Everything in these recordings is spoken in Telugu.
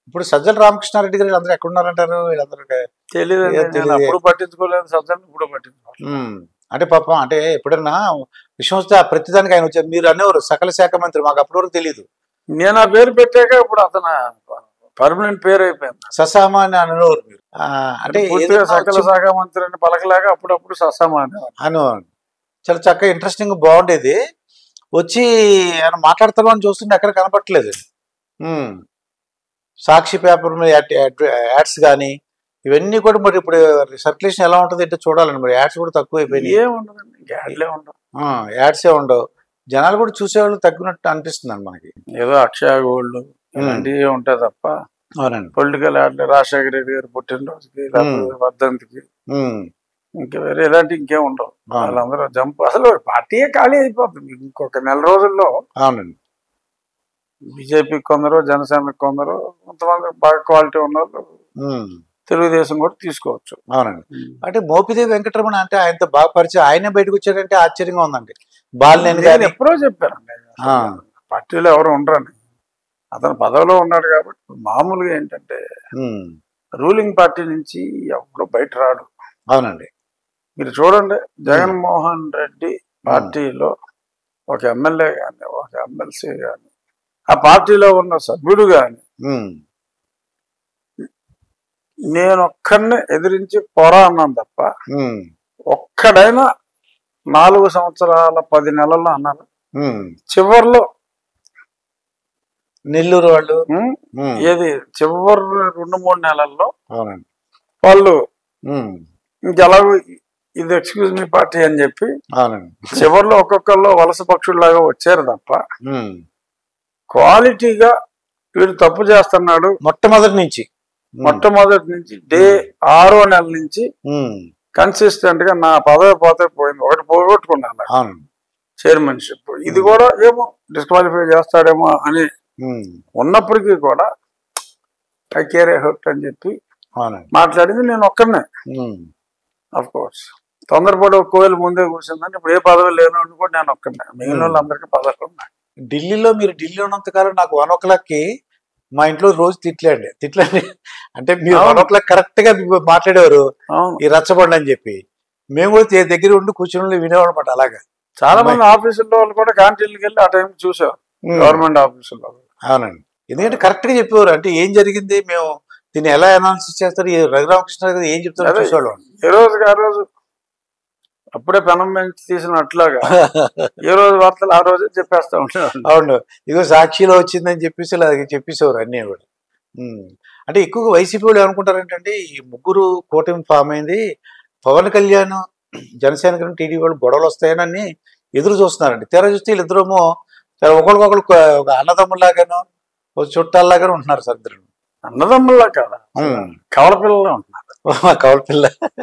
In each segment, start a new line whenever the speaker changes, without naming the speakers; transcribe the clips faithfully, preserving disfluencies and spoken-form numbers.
ఇప్పుడు సజ్జల రామకృష్ణారెడ్డి గారు వీళ్ళందరూ ఎక్కడున్నారంటారు? వీళ్ళందరూ
తెలియదు, అప్పుడు పట్టించుకోలేదు, సజ్జలు ఇప్పుడు పట్టించుకోలేదు.
అంటే పాపం అంటే ఎప్పుడన్నా విషయం వస్తే ప్రతిదానికి ఆయన వచ్చారు. మీరు అనేవారు సకల శాఖ మంత్రి, మాకు అప్పటి వరకు తెలియదు.
నేను ఆ పేరు పెట్టాక ఇప్పుడు అతను పర్మనెంట్ పేరు అయిపోయింది.
ససామా అని అనేవారు మీరు. అంటే
సకల శాఖ మంత్రి అని పలకలాగా అప్పుడప్పుడు ససామా
అనేవారు. చాలా చక్కగా ఇంట్రెస్టింగ్ బాగుండేది. వచ్చి ఆయన మాట్లాడతారు అని చూస్తుంటే ఎక్కడ కనపట్టలేదు. సాక్షి పేపర్ మీద యాడ్స్ కానీ ఇవన్నీ కూడా మరి ఇప్పుడు సర్క్యులేషన్ ఎలా ఉంటుంది అంటే చూడాలండి. మరి యాడ్స్ కూడా తక్కువ అయిపోయినాయి. యాడ్సే ఉండవు. జనాలు కూడా చూసేవాళ్ళు తగ్గినట్టు అనిపిస్తుంది అండి మనకి.
ఏదో అక్షయ గోల్డ్ ఇలాంటివి ఉంటాయి తప్ప.
అవునండి.
పొలిటికల్ యాడ్ రాజశేఖర రెడ్డి గారు పుట్టినరోజుకి వర్ధంతికి ఇంకా వేరే ఇలాంటి ఇంకేం ఉండవు. వాళ్ళందరూ జంప్ అసలు పార్టీయే ఖాళీ అయిపోతుంది ఇంకొక నెల రోజుల్లో.
అవునండి.
బీజేపీకి కొందరు, జనసేనకి కొందరు, కొంతమంది బాగా క్వాలిటీ ఉన్న వాళ్ళు తెలుగుదేశం కూడా తీసుకోవచ్చు.
అవునండి. అంటే మోపిదేవి వెంకటరమణ అంటే ఆయనతో బాగా పరిచయం, ఆయనే బయటకు వచ్చాడంటే ఆశ్చర్యంగా ఉందండి. బాలినేని గారు
ఎప్పుడో చెప్పారండి పార్టీలో ఎవరు ఉండరని. అతను పదవిలో ఉన్నాడు కాబట్టి. మామూలుగా ఏంటంటే రూలింగ్ పార్టీ నుంచి ఎవరు బయట రాడు.
అవునండి.
మీరు చూడండి, జగన్మోహన్ రెడ్డి పార్టీలో ఒక ఎమ్మెల్యే కానీ, ఒక ఎమ్మెల్సీ కానీ, ఆ పార్టీలో ఉన్న సభ్యుడు కానీ నేను ఒక్కడిని ఎదిరించి పోరా అన్నాను తప్ప ఒక్కడైనా నాలుగు సంవత్సరాల పది నెలల్లో అన్నాను. చివరిలో
నెల్లూరు వాళ్ళు
ఏది చివరి రెండు మూడు నెలల్లో వాళ్ళు ఇంకెలాగో ఇది ఎక్స్క్యూజ్ మీ పార్టీ అని చెప్పి చివరిలో ఒక్కొక్కళ్ళు వలస పక్షుల్లాగా వచ్చారు తప్ప క్వాలిటీగా వీడు తప్పు చేస్తున్నాడు
మొట్టమొదటి నుంచి
మొట్టమొదటి నుంచి డే ఆరో నెల నుంచి కన్సిస్టెంట్ గా నా పదవి పోతే పోయింది, ఒకటి పోగొట్టుకున్నాను చైర్మన్షిప్. ఇది కూడా ఏమో డిస్క్వాలిఫై చేస్తాడేమో అని ఉన్నప్పటికీ కూడా ఐ కేర్ హర్ట్ అని చెప్పి మాట్లాడింది నేను ఒక్కనే. అఫ్ కోర్స్ తొందరపడి కోయిల ముందే కూర్చుందని ఇప్పుడు ఏ పదవి లేను కూడా నేను ఒక్కనే, మిగిలిన వాళ్ళందరికీ పదవులు ఉన్నాయి.
ఢిల్లీలో మీరు ఢిల్లీ ఉన్నంతకాలం నాకు వన్ ఓ క్లాక్కి మా ఇంట్లో రోజు తిట్లండి తిట్లండి అంటే మీరు వన్ ఓ క్లాక్ కరెక్ట్ గా మాట్లాడేవారు ఈ రచ్చబండి అని చెప్పి. మేము కూడా దగ్గర ఉండి కూర్చుని వినేవాడు అనమాట. అలాగా
చాలా మంది ఆఫీసుల్లో వాళ్ళు కూడా క్యాంటీన్కి వెళ్ళి ఆ టైం చూసారు గవర్నమెంట్ ఆఫీసుల్లో.
అవునండి. ఎందుకంటే కరెక్ట్ గా చెప్పేవారు. అంటే ఏం జరిగింది, మేము దీన్ని ఎలా అనాలిసిస్ చేస్తారు, రఘురామకృష్ణ గారు ఏం చెప్తారు చూసేవాళ్ళం.
ఏ రోజుకి ఆ రోజు అప్పుడే పెనం పెంచి తీసినట్లాగా ఏ రోజు వార్తలు ఆ రోజే చెప్పేస్తా ఉంటారు.
అవును, ఇదిగో సాక్షిలో వచ్చిందని చెప్పేసి ఇలా చెప్పేసేవారు అన్నీ కూడా. అంటే ఎక్కువగా వైసీపీ వాళ్ళు ఏమనుకుంటారంటే ఈ ముగ్గురు కూటమి ఫామ్ అయింది, పవన్ కళ్యాణ్ జనసేన టీడీపీ వాళ్ళు గొడవలు వస్తాయని ఎదురు చూస్తున్నారండి. తెర చూస్తే వీళ్ళిద్దరేమో ఒకరికొకరు ఒక అన్నదమ్ముల్లాగాను ఒక చుట్టాల్లాగానే ఉంటున్నారు సార్. ఇద్దరు
అన్నదమ్ముల్లా కాదా, కవల పిల్లలా ఉంటున్నారు.
కవల పిల్ల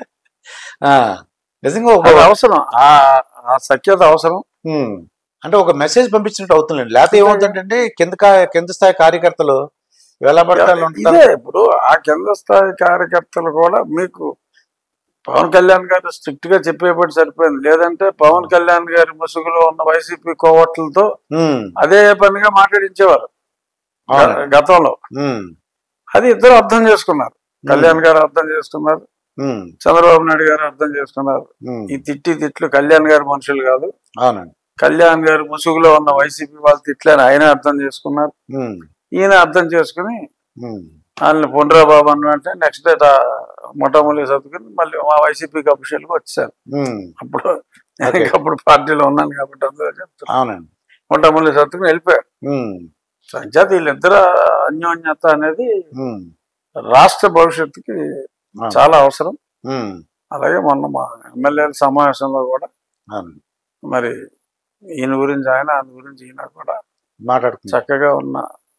నిజంగా ఒక
అవసరం, ఆ సఖ్యత అవసరం.
అంటే ఒక మెసేజ్ పంపించినట్టు అవుతుందండి. లేకపోతే ఏమవుతుందంటే కింద కింద స్థాయి కార్యకర్తలు వేలపడతాలు ఉంటారు.
ఇప్పుడు ఆ కింద స్థాయి కార్యకర్తలు కూడా మీకు పవన్ కళ్యాణ్ గారు స్ట్రిక్ట్ గా చెప్పేపటి సరిపోయింది. లేదంటే పవన్ కళ్యాణ్ గారి ముసుగులో ఉన్న వైసీపీ కోవట్లతో అదే పనిగా మాట్లాడించేవారు గతంలో. అది ఇద్దరు అర్థం చేసుకున్నారు. కళ్యాణ్ గారు అర్థం చేసుకున్నారు, చంద్రబాబు నాయుడు గారు అర్థం చేసుకున్నారు. ఈ తిట్టి తిట్లు కళ్యాణ్ గారి మనుషులు కాదు, కళ్యాణ్ గారు ముసుగులో ఉన్న వైసీపీ వాళ్ళు తిట్లని ఆయన అర్థం చేసుకున్నారు. ఈయన అర్థం చేసుకుని వాళ్ళని పొండ్రాబాబు అన్న అంటే నెక్స్ట్ డే మొట్టమొదటి చదువుకుని మళ్ళీ మా వైసీపీకి అఫీషియల్గా వచ్చారు. అప్పుడు అప్పుడు పార్టీలో ఉన్నాను కాబట్టి అందరూ చెప్తాను. మొట్టమొదటి చదువుకుని వెళ్ళిపోయారు. సంజాత్ వీళ్ళిద్దరు అన్యోన్యత అనేది రాష్ట్ర భవిష్యత్తుకి చాలా అవసరం. అలాగే మొన్న మా ఎమ్మెల్యేల సమావేశంలో కూడా మరి ఈయన గురించి ఆయన ఆయన గురించి ఈయన కూడా
మాట్లాడు
చక్కగా ఉన్న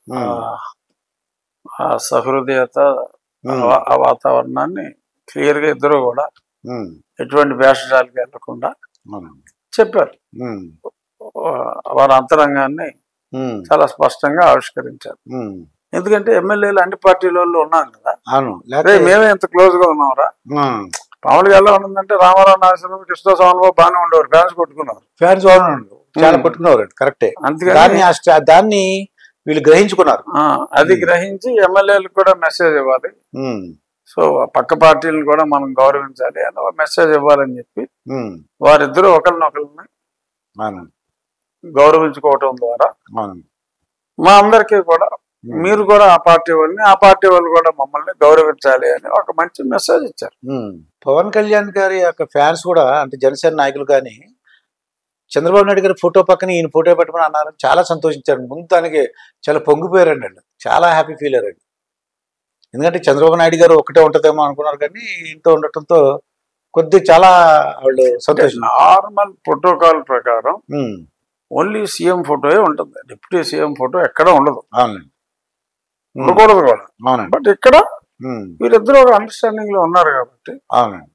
ఆ సహృదయత ఆ వాతావరణాన్ని క్లియర్ గా ఇద్దరు కూడా ఎటువంటి వేషాలకి వెళ్లకుండా చెప్పారు. వారి అంతరంగాన్ని చాలా స్పష్టంగా ఆవిష్కరించారు. ఎందుకంటే ఎమ్మెల్యేలు అన్ని పార్టీల వాళ్ళు ఉన్నాం కదా, మేమే ఎంత క్లోజ్ గా ఉన్నాంరా. మామూలుగా ఎలా ఉందంటే రామారావు నాగేశ్వరరావు కృష్ణ స్వామిబాబు బాగానే ఉండేవారు, ఫ్యాన్స్ కొట్టుకున్నారు
ఫ్యాన్స్ చాలా కొట్టుకున్నారు కరెక్టే. దాన్ని దాన్ని వీళ్ళు గ్రహించుకున్నారు.
అది గ్రహించి ఎమ్మెల్యేలకు కూడా మెసేజ్ ఇవ్వాలి. సో పక్క పార్టీలను కూడా మనం గౌరవించాలి అని ఒక మెసేజ్ ఇవ్వాలని చెప్పి వారిద్దరూ ఒకరినొకరిని గౌరవించుకోవటం ద్వారా మా అందరికీ కూడా మీరు కూడా ఆ పార్టీ వాళ్ళని ఆ పార్టీ వాళ్ళు కూడా మమ్మల్ని గౌరవించాలి అని ఒక మంచి మెసేజ్ ఇచ్చారు.
పవన్ కళ్యాణ్ గారి యొక్క ఫ్యాన్స్ కూడా అంటే జనసేన నాయకులు కానీ చంద్రబాబు నాయుడు గారి ఫోటో పక్కన ఈయన ఫోటో పెట్టమని అన్నారు. చాలా సంతోషించారు. ముందు దానికి చాలా పొంగిపోయారండి అండి. చాలా హ్యాపీ ఫీల్ అయ్యారండి. ఎందుకంటే చంద్రబాబు నాయుడు గారు ఒకటే ఉంటుందేమో అనుకున్నారు కానీ ఇంట్లో ఉండటంతో కొద్ది చాలా వాళ్ళు సంతోషం.
నార్మల్ ప్రోటోకాల్ ప్రకారం ఓన్లీ సీఎం ఫోటోయే ఉంటుంది. డిప్యూటీ సీఎం ఫోటో ఎక్కడ ఉండదు.
అవునండి,
ఉండకూడదు కూడా.
అవునండి.
బట్ ఇక్కడ వీరిద్దరు ఒక అండర్స్టాండింగ్ లో ఉన్నారు కాబట్టి
అవునండి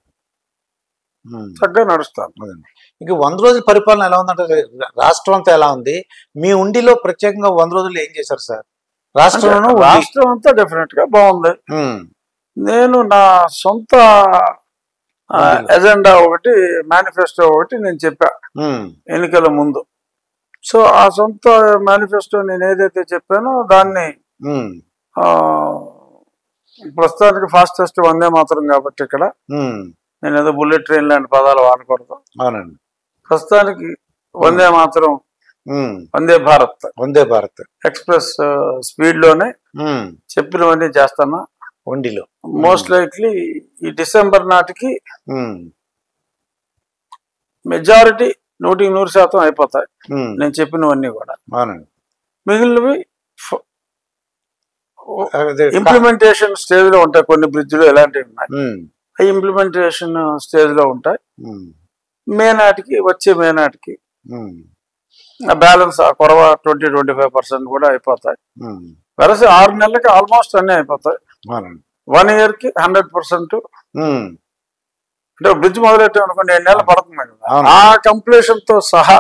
చక్కగా నడుస్తారు.
ఇంక వంద రోజుల పరిపాలన ఎలా ఉందంటే రాష్ట్రం అంతా ఎలా ఉంది? మీ ఉండిలో ప్రత్యేకంగా వంద రోజులు ఏం చేశారు సార్? రాష్ట్రంలో
రాష్ట్రం అంతా డెఫినెట్ గా బాగుంది. నేను నా సొంత ఎజెండా ఒకటి మేనిఫెస్టో ఒకటి నేను చెప్పా ఎన్నికల ముందు. సో ఆ సొంత మేనిఫెస్టో నేను ఏదైతే చెప్పానో దాన్ని ప్రస్తుతానికి ఫాస్టెస్ట్ వందే మాత్రం కాబట్టి ఇక్కడ నేను ఏదో బుల్లెట్ ట్రైన్ లాంటి పదాలు వాడకూడదు.
అవునండి.
ప్రస్తుతానికి వందే మాత్రం వందే భారత్
వందే భారత్
ఎక్స్ప్రెస్ స్పీడ్ లోనే చెప్పినవన్నీ చేస్తాను.
వండిలో
మోస్ట్ లైక్లీ ఈ డిసెంబర్ నాటికి మెజారిటీ నూటికి నూరు శాతం అయిపోతాయి నేను చెప్పినవన్నీ కూడా. మిగిలినవి ఇంప్లిమెంటేషన్ స్టేజ్ లో ఉంటాయి. కొన్ని బ్రిడ్జ్లు ఎలాంటివి ఉన్నాయి అవి ఇంప్లిమెంటేషన్ స్టేజ్ లో ఉంటాయి. మే నాటికి వచ్చే మే నాటికి బ్యాలెన్స్ ఆ కొరవ ట్వంటీ ట్వంటీ ఫైవ్ పర్సెంట్ కూడా అయిపోతాయి. వెరసి ఆరు నెలలకి ఆల్మోస్ట్ అన్నీ అయిపోతాయి. వన్ ఇయర్ కి హండ్రెడ్ పర్సెంట్ అంటే బ్రిడ్జ్ మొదలెట్టాం అనుకోండి ఏడు నెలలు పడుతుంది కదా. ఆ కంప్లీషన్ తో సహా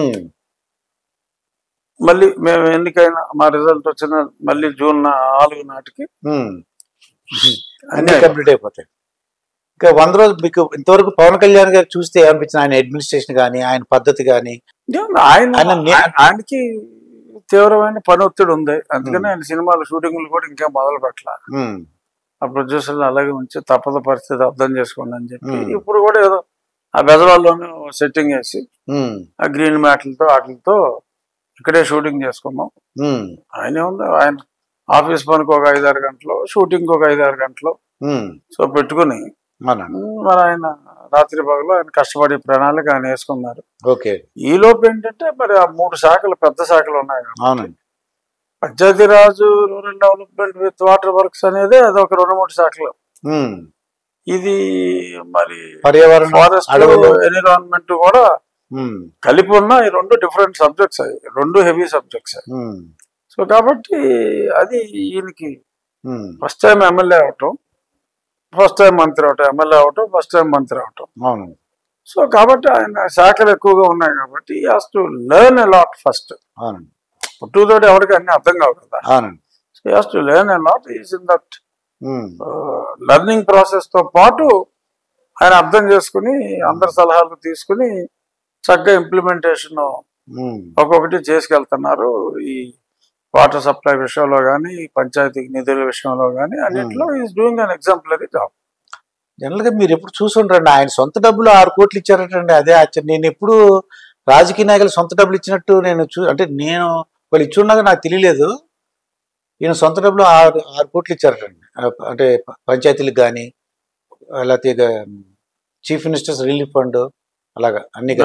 మళ్ళీ మేము ఎన్నికైనా మా రిజల్ట్ వచ్చిన మళ్ళీ జూన్ నాలుగు నాటికి
అన్ని కంప్లీట్ అయిపోతాయి. ఇంకా వంద రోజులు మీకు ఇంతవరకు పవన్ కళ్యాణ్ గారు చూస్తే ఏమనిపించింది? ఆయన అడ్మినిస్ట్రేషన్ కానీ ఆయన పద్ధతి కానీ
ఆయన ఆయనకి తీవ్రమైన పని ఒత్తిడి ఉంది. అందుకని ఆయన సినిమాలు షూటింగ్లు కూడా ఇంకా మొదలు పెట్టాల. ఆ ప్రొడ్యూసర్లు అలాగే ఉంచి తప్పద పరిస్థితి అర్థం చేసుకోండి అని చెప్పి ఇప్పుడు కూడా ఏదో ఆ బెజవాళ్ళలోనే సెట్టింగ్ వేసి ఆ గ్రీన్ మ్యాట్లతో వాటితో ఇక్కడే షూటింగ్ చేసుకున్నాం. ఆయనే ఉంది ఆయన ఆఫీస్ పనికి ఒక ఐదారు గంటలు, షూటింగ్ ఒక ఐదారు గంటలు సో పెట్టుకుని మరి ఆయన రాత్రి పగలు ఆయన కష్టపడి ప్రణాళిక ఆయన వేసుకున్నారు. ఈ లోపు ఏంటంటే మరి ఆ మూడు శాఖలు పెద్ద శాఖలు ఉన్నాయి. Panchayati Raj, rural development with water works అనేది అది ఒక రెండు మూడు శాఖలు. ఇది మరి
పర్యావరణ
ఫారెస్ట్ ఎన్విరాన్మెంట్ కూడా కలిపి ఉన్న ఈ రెండు డిఫరెంట్ సబ్జెక్ట్స్ అవి రెండు హెవీ సబ్జెక్ట్స్. సో కాబట్టి అది ఈయనకి ఫస్ట్ టైం ఎమ్మెల్యే అవటం, ఫస్ట్ టైం మంత్రి అవటం, ఎమ్మెల్యే అవటం, ఫస్ట్ టైం మంత్రి అవటం. సో కాబట్టి ఆయన శాఖలు ఎక్కువగా ఉన్నాయి కాబట్టి ఈ has to learn a lot first. పుట్టుతోటి ఎవరికి అన్ని అర్థం కావు కదా. సో ఈ has to learn a lot. Is in that learning process తో పాటు ఆయన అర్థం చేసుకుని అందరి సలహాలు తీసుకుని చక్కగా ఇంప్లిమెంటేషన్ ఒక్కొక్కటి చేసుకెళ్తున్నారు. ఈ వాటర్ సప్లై విషయంలో కానీ పంచాయతీ నిధుల విషయంలో కానీ అన్నింటిలో is doing an exemplary job.
General గా మీరు ఎప్పుడు చూసుంటారండి ఆయన సొంత డబ్బులు ఆరు కోట్లు ఇచ్చారటండి. అదే ఆశ్చర్యం. నేను ఎప్పుడు రాజకీయ నాయకులు సొంత డబ్బులు ఇచ్చినట్టు నేను చూ అంటే నేను వాళ్ళు ఇచ్చున్నాక నాకు తెలియలేదు. ఈయన సొంత డబ్బులు ఆరు ఆరు కోట్లు ఇచ్చారటండి. అంటే పంచాయతీలకు కానీ లేకపోతే చీఫ్ మినిస్టర్స్ రిలీఫ్ ఫండ్ అలాగా అన్ని.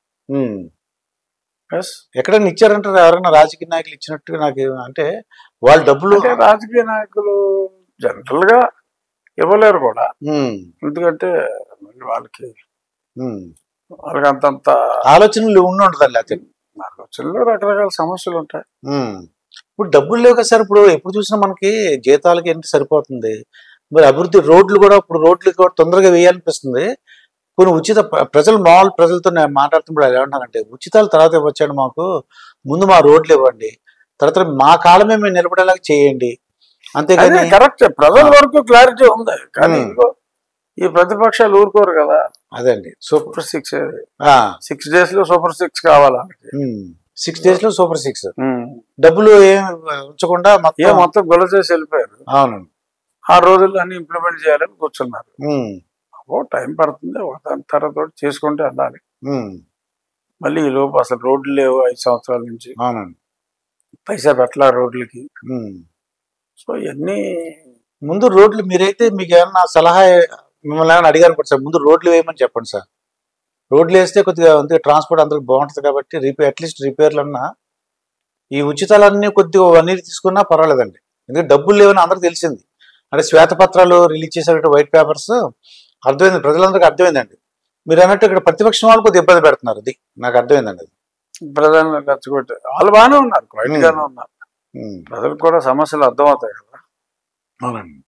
ఎక్కడైనా ఇచ్చారంటారు ఎవరైనా రాజకీయ నాయకులు ఇచ్చినట్టు నాకు అంటే వాళ్ళ డబ్బులు
రాజకీయ నాయకులు జనరల్ గా ఇవ్వలేరు కూడా. ఎందుకంటే వాళ్ళకి వాళ్ళకి అంతంత
ఆలోచనలు ఉండి ఉంటుంది. లేకపోతే
ఆలోచనలు రకరకాల సమస్యలు ఉంటాయి.
ఇప్పుడు డబ్బులు లేవు కదా సార్. ఇప్పుడు ఎప్పుడు చూసినా మనకి జీతాలకి ఏంటి సరిపోతుంది. మరి అభివృద్ధి రోడ్లు కూడా ఇప్పుడు రోడ్లు కూడా తొందరగా వేయాలనిపిస్తుంది. కొన్ని ఉచిత ప్రజలు మామూలు ప్రజలతో నేను మాట్లాడుతున్నప్పుడు ఎలా ఉంటానంటే ఉచితాలు తర్వాత ఇవ్వచ్చండి, మాకు ముందు మా రోడ్లు ఇవ్వండి, తర్వాత మా కాలమే మేము నిలబడేలాగా చేయండి. అంతేగాని
కరెక్ట్ ప్రజల వరకు క్లారిటీ ఉంది. కానీ ఈ ప్రతిపక్షాలు ఊరుకోరు కదా.
అదండి
సూపర్ సిక్స్ సిక్స్ డేస్ లో సూపర్ సిక్స్ కావాలా.
సిక్స్ డేస్ లో సూపర్ సిక్స్
ఉమ్.
డబ్బులు ఏం ఉంచకుండా
ఏ
మొత్తం.
మొత్తం గొల్ల చేసి వెళ్ళిపోయారు.
అవునండి.
ఆ రోజుల్లో అన్ని ఇంప్లిమెంట్ చేయాలని కూర్చున్నారు.
ఉమ్,
ఓ టైం పడుతుంది, ఒక దాని తర్వాత ఒకటి చేసుకుంటే వెళ్ళాలి.
ఉమ్,
మళ్ళీ ఈ లోపు అసలు రోడ్లు లేవు ఐదు సంవత్సరాల నుంచి,
అవునండి.
పైసా పెట్టలా రోడ్లకి.
ఉమ్.
సో ఇవన్నీ
ముందు రోడ్లు మీరైతే మీకు ఏమన్నా సలహా మిమ్మల్ని ఏమైనా అడిగారు అనుకోండి సార్, ముందు రోడ్లు వేయమని చెప్పండి సార్. రోడ్లు వేస్తే కొద్దిగా అంతే ట్రాన్స్పోర్ట్ అందరికి బాగుంటుంది కాబట్టి రిపేర్ అట్లీస్ట్ రిపేర్లు అన్నా ఈ ఉచితాలన్నీ కొద్దిగా వన్ ఇయర్ తీసుకున్నా పర్వాలేదండి. ఎందుకంటే డబ్బులు లేవని అందరికి తెలిసింది. అంటే శ్వేతపత్రాలు రిలీజ్ చేసేటట్టు వైట్ పేపర్స్ అర్థమైంది, ప్రజలందరికీ అర్థమైందండి. మీరు అన్నట్టు ఇక్కడ ప్రతిపక్షం వాళ్ళు కొద్దిగా ఇబ్బంది పెడుతున్నారు, అది నాకు అర్థమైందండి. అది
ప్రజలను రెచ్చగొట్టే వాళ్ళు బాగానే ఉన్నారు, క్వైట్ గానే ఉన్నారు.
ఉమ్,
ప్రజలకు కూడా సమస్యలు అర్థమవుతాయి కదా.
అవునండి.